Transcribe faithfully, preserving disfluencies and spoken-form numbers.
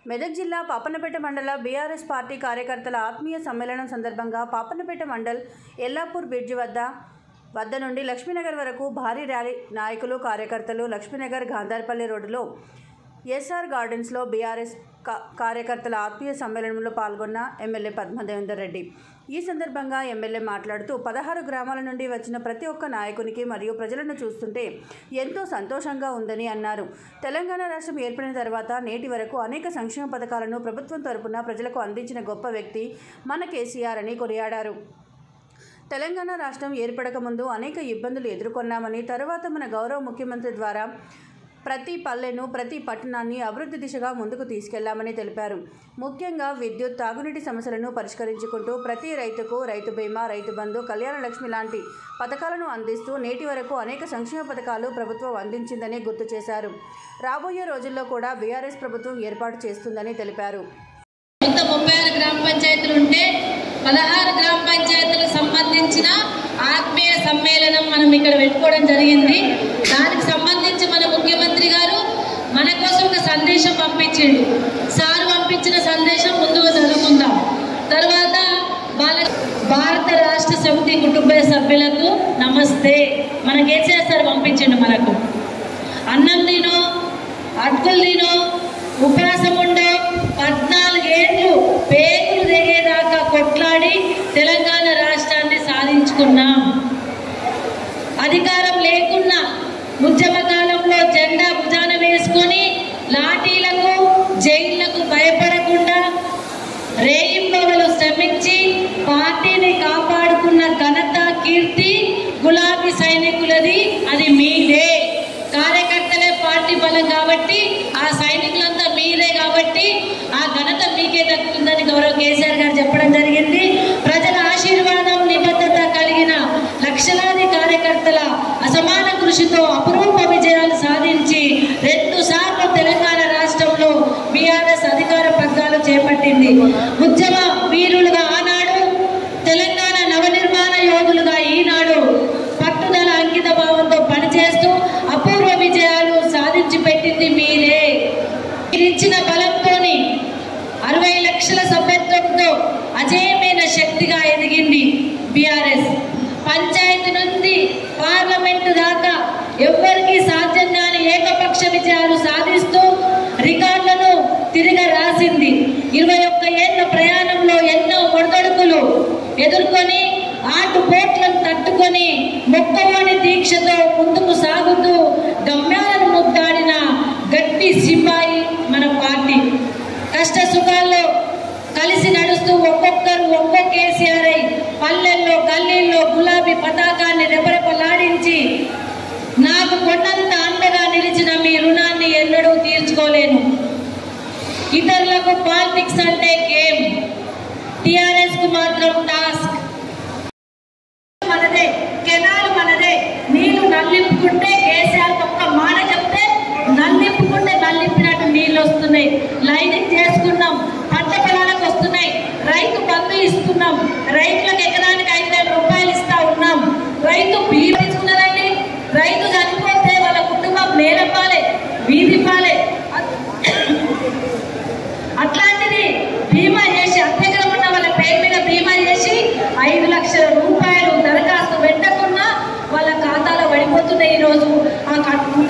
మెదక్ జిల్లా పాపన్నపేట మండల BRS party కార్యకర్తల ఆత్మీయ సమ్మేళనం సందర్భంగా పాపన్నపేట మండల్ ఎల్లాపూర్ బ్రిడ్జి వద్ద వద్ద నుండి లక్ష్మీనగర్ వరకు భారీ ర్యాలీ నాయకులు కార్యకర్తలు లక్ష్మీనగర్ గాంధార్పల్లి రోడ్డులో ఎస్ఆర్ గార్డెన్స్లో బీఆర్ఎస్ కార్యకర్తల ఆత్మీయ సమ్మేళనంలో పాల్గొన్న ఎమ్మెల్యే పద్మదేవేందర్ రెడ్డి ఈ సందర్భంగా ఎమ్మెల్యే మాట్లాడుతూ పదహారు గ్రామాల నుండి వచ్చిన ప్రతి ఒక్క నాయకునికి మరియు ప్రజలను చూస్తుంటే ఎంతో సంతోషంగా ఉందని అన్నారు. తెలంగాణ రాష్ట్రం ఏర్పడిన తర్వాత నేటి వరకు అనేక సంక్షేమ పథకాలను ప్రభుత్వం తరపున ప్రజలకు అందించిన గొప్ప వ్యక్తి మన కేసీఆర్ అని కొనియాడారు. తెలంగాణ రాష్ట్రం ఏర్పడక ముందు అనేక ఇబ్బందులు ఎదుర్కొన్నామని, తర్వాత మన గౌరవ ముఖ్యమంత్రి ద్వారా ప్రతి పల్లెను ప్రతి పట్టణాన్ని అభివృద్ధి దిశగా ముందుకు తీసుకెళ్లామని తెలిపారు. ముఖ్యంగా విద్యుత్, తాగునీటి సమస్యలను పరిష్కరించుకుంటూ ప్రతి రైతుకు రైతు బీమా, రైతు బంధు, కళ్యాణ లక్ష్మి లాంటి పథకాలను అందిస్తూ నేటి వరకు అనేక సంక్షేమ పథకాలు ప్రభుత్వం అందించిందని గుర్తు చేశారు. రాబోయే రోజుల్లో కూడా బీఆర్ఎస్ ప్రభుత్వం ఏర్పాటు చేస్తుందని తెలిపారు. ముప్పై ఆరు గ్రామ పంచాయతీలు ఉంటే పదహారు గ్రామ పంచాయతీలకు సంబంధించిన ఆత్మీయ సమ్మేళనం మనం ఇక్కడ పెట్టుకోవడం జరిగింది. దానికి సంబంధించి మన ముఖ్యమంత్రి గారు మన కోసం ఒక సందేశం పంపించిండు. సార్ పంపించిన సందేశం ముందుగా చదువుకుందాం. తర్వాత వాళ్ళ భారత రాష్ట్ర సమితి కుటుంబ సభ్యులకు నమస్తే. మన కేసీఆర్ సార్ పంపించిండు. మనకు అన్నం తినో, అటుకులు తినో, ఉపవాసం ఉండో, పద్నాలుగేళ్ళు పేగులు దిగేదాకా కొట్లాడి తెలంగాణ రాష్ట్రాన్ని సాధించుకున్నాం. అధికారం లేకున్నా ఉద్యమ కాలంలో జెండా భుజాన వేసుకొని లాఠీలకు, జైళ్లకు భయపడకుండా రేయింబవలు శ్రమించి పార్టీని కాపాడుకున్న ఘనత, కీర్తి గులాబీ సైనికులది. అది మీదే. కార్యకర్తలే పార్టీ బలం కాబట్టి, ఆ సైనికులంతా మీరే కాబట్టి ఆ ఘనత మీకే దక్కుతుందని గౌరవ కేసీఆర్ గారు చెప్పడం జరిగింది. ప్రజల ఆశీర్వాదం, నిబద్ధత కలిగిన లక్షలాది కార్యకర్తల అసమాన కృషితో అపురూప విజయాలు సాధించి రెండు సార్లు తెలంగాణ రాష్ట్రంలో బీఆర్ఎస్ అధికార పగ్గాలు చేపట్టింది. ఉద్యమ వీరులుగా ఆనాడు, తెలంగాణ నవనిర్మాణ యోధులుగా ఈనాడు పట్టుదల, అంకిత భావంతో పనిచేస్తూ అపూర్వ విజయాలు సాధించి పెట్టింది మీరే. మీరిచ్చిన బలంతోని అరవై లక్షల సభ్యత్వంతో అజేయమైన శక్తిగా ఎదిగింది బీఆర్ఎస్. పంచాయతీ నుండి పార్లమెంటు దాకా ఎవ్వరికీ సాధ్యం కాని ఏకపక్ష విజయాలు సాధిస్తూ రికార్డులను తిరిగి రాసింది. ఇరవై ఒక్క ఏళ్ల ప్రయాణంలో ఎన్నో ఒడిదొడుకులు ఎదుర్కొని ఆటుపోట్లను తట్టుకొని మొక్కవాణి దీక్షతో ముందుకు సాగుతూ గమ్యాలను ముద్దాడిన గట్టి సిపాయి మన పార్టీ. కష్ట సుఖాల్లో కలిసి నడుస్తూ ఒక్కొక్కరు ఒక్కొక్క కేసీఆర్ అయి పల్లెల్లో, గల్లీల్లో గులాబీ పతాకాన్ని రెపరెపలాడించి నాకు కొండంత అండగా నిలిచిన మీ రుణాన్ని ఎన్నడూ తీర్చుకోలేను. ఇతరులకు పాలిటిక్స్ అంటే గేమ్, టిఆర్ఎస్ కు మాత్రం టాస్క్. మనదే, కెనాల్ మనదే. నీళ్లు నల్లింపుకుంటే కేసీఆర్ ఒక్క మాట చెప్తే నల్లింపుకుంటే నల్లింపినట్టు నీళ్ళు వస్తున్నాయి. లైనింగ్ చేసుకున్నాం, పంట పొలాలకు వస్తున్నాయి. రైతు బంధు ఇస్తున్నాం, రైతులకు ఎకరానికి ఐదు వేల రూపాయలు ఇస్తా ఉన్నాం. రైతు బీమా తీసుకున్నారండి. రైతు చనిపోతే వాళ్ళ కుటుంబం నేలపాలే, వీధి పాలే. అట్లాంటిది బీమా చేసి, అత్యగ్రం ఉన్న వాళ్ళ పేరు మీద బీమా చేసి ఐదు లక్షల రూపాయలు దరఖాస్తు పెట్టకుండా వాళ్ళ ఖాతాలో పడిపోతున్నాయి. ఈరోజు ఆ